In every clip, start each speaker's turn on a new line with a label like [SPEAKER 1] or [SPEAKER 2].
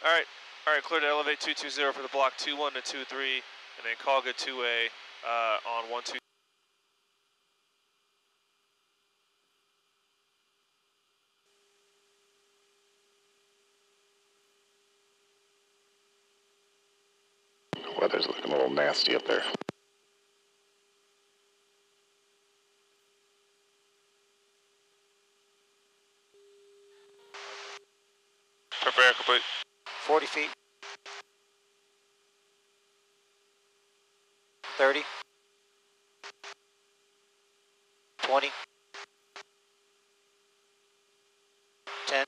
[SPEAKER 1] Alright, clear to elevate 220 for the block 21 to 23, and then call good 2A on 12.
[SPEAKER 2] Weather's looking a little nasty up there.
[SPEAKER 1] Prepare complete.
[SPEAKER 3] 40 feet. 30. 20. 10.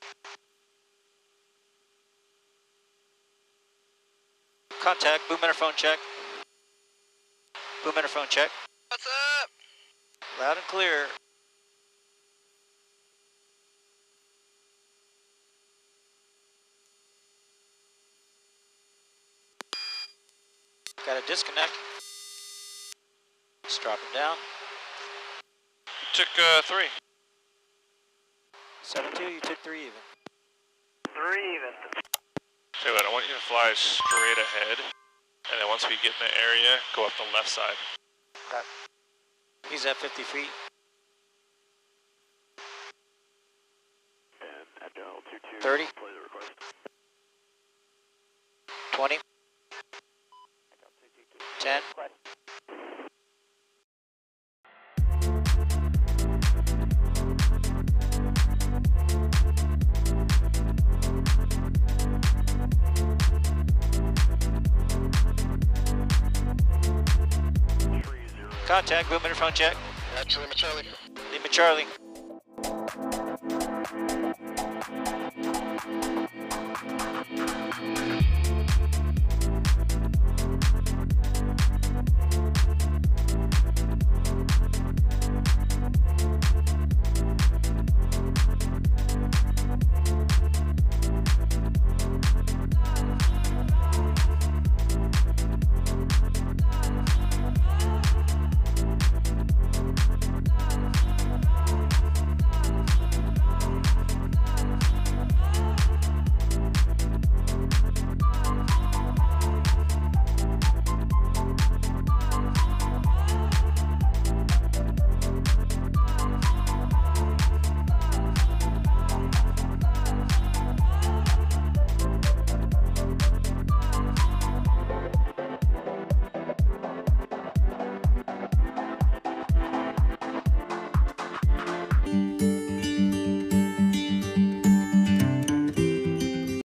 [SPEAKER 3] Contact, boom interphone check. Boom interphone check.
[SPEAKER 4] What's up?
[SPEAKER 3] Loud and clear. Got a disconnect. Just drop him down.
[SPEAKER 1] Took 3.
[SPEAKER 3] 7-2, you took 3 even.
[SPEAKER 4] 3 even.
[SPEAKER 1] Tell you what, I want you to fly straight ahead, and then once we get in the area, go up the left side.
[SPEAKER 3] Okay. He's at 50 feet.
[SPEAKER 4] And Agile 22.
[SPEAKER 3] 30.
[SPEAKER 4] Play the request.
[SPEAKER 3] 20. 10. Contact, boom interphone check.
[SPEAKER 2] Lima Charlie.
[SPEAKER 3] Lima Charlie.